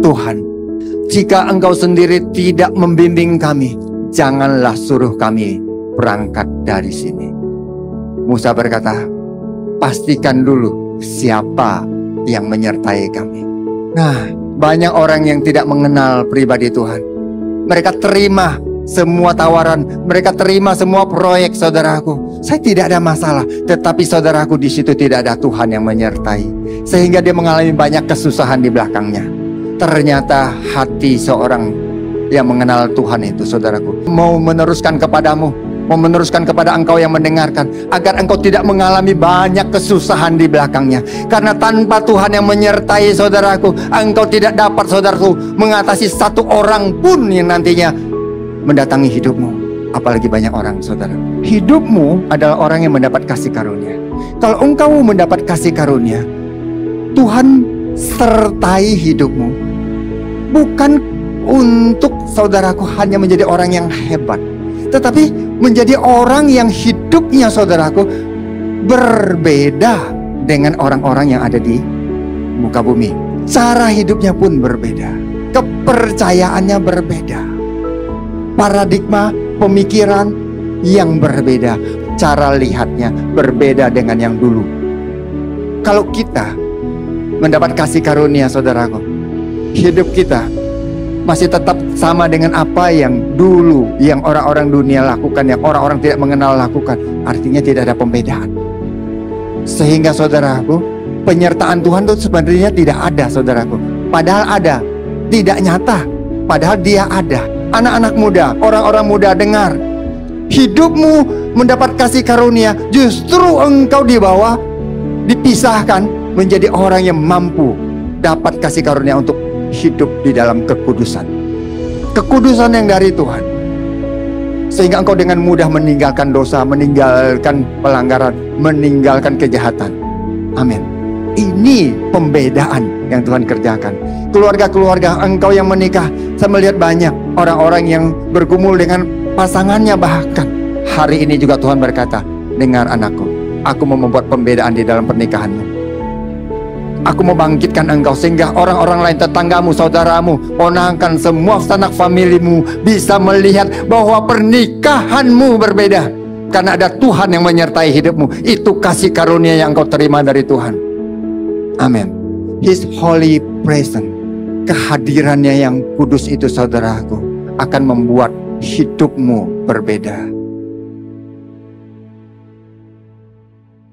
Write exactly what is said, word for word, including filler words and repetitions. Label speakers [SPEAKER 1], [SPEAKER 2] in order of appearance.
[SPEAKER 1] Tuhan, jika Engkau sendiri tidak membimbing kami, janganlah suruh kami berangkat dari sini. Musa berkata, pastikan dulu siapa yang menyertai kami. Nah, banyak orang yang tidak mengenal pribadi Tuhan. Mereka terima semua tawaran, mereka terima semua proyek, saudaraku. Saya tidak ada masalah, tetapi saudaraku, di situ tidak ada Tuhan yang menyertai, sehingga dia mengalami banyak kesusahan di belakangnya. Ternyata hati seorang yang mengenal Tuhan itu, saudaraku, mau meneruskan kepadamu, mau meneruskan kepada engkau yang mendengarkan, agar engkau tidak mengalami banyak kesusahan di belakangnya. Karena tanpa Tuhan yang menyertai, saudaraku, engkau tidak dapat, saudaraku, mengatasi satu orang pun yang nantinya mendatangi hidupmu. Apalagi banyak orang, saudara. Hidupmu adalah orang yang mendapat kasih karunia. Kalau engkau mendapat kasih karunia, Tuhan sertai hidupmu. Bukan untuk, saudaraku, hanya menjadi orang yang hebat, tetapi menjadi orang yang hidupnya, saudaraku, berbeda dengan orang-orang yang ada di muka bumi. Cara hidupnya pun berbeda, kepercayaannya berbeda, paradigma pemikiran yang berbeda, cara lihatnya berbeda dengan yang dulu. Kalau kita mendapat kasih karunia, saudaraku, hidup kita masih tetap sama dengan apa yang dulu, yang orang-orang dunia lakukan, yang orang-orang tidak mengenal lakukan. Artinya tidak ada pembedaan. Sehingga, saudaraku, penyertaan Tuhan itu sebenarnya tidak ada, saudaraku. Padahal ada, tidak nyata, padahal dia ada. Anak-anak muda, orang-orang muda, dengar, hidupmu mendapat kasih karunia, justru engkau dibawa, dipisahkan menjadi orang yang mampu dapat kasih karunia untuk hidup di dalam kekudusan. Kekudusan yang dari Tuhan, sehingga engkau dengan mudah meninggalkan dosa, meninggalkan pelanggaran, meninggalkan kejahatan. Amin. Ini pembedaan yang Tuhan kerjakan. Keluarga-keluarga engkau yang menikah, saya melihat banyak orang-orang yang bergumul dengan pasangannya. Bahkan hari ini juga Tuhan berkata, dengar anakku, aku mau membuat pembedaan di dalam pernikahanmu. Aku mau bangkitkan engkau sehingga orang-orang lain, tetanggamu, saudaramu, ponakan, semua sanak familimu bisa melihat bahwa pernikahanmu berbeda. Karena ada Tuhan yang menyertai hidupmu. Itu kasih karunia yang engkau terima dari Tuhan. Amin. His holy presence, kehadirannya yang kudus itu, saudaraku, akan membuat hidupmu berbeda.